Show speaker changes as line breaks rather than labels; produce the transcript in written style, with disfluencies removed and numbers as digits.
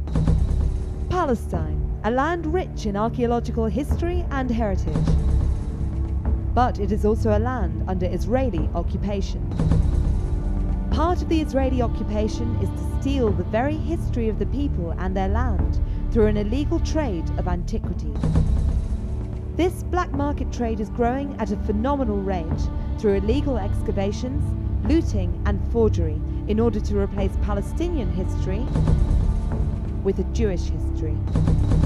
Palestine, a land rich in archaeological history and heritage. But it is also a land under Israeli occupation. Part of the Israeli occupation is to steal the very history of the people and their land through an illegal trade of antiquities. This black market trade is growing at a phenomenal rate through illegal excavations, looting and forgery in order to replace Palestinian history with a Jewish history.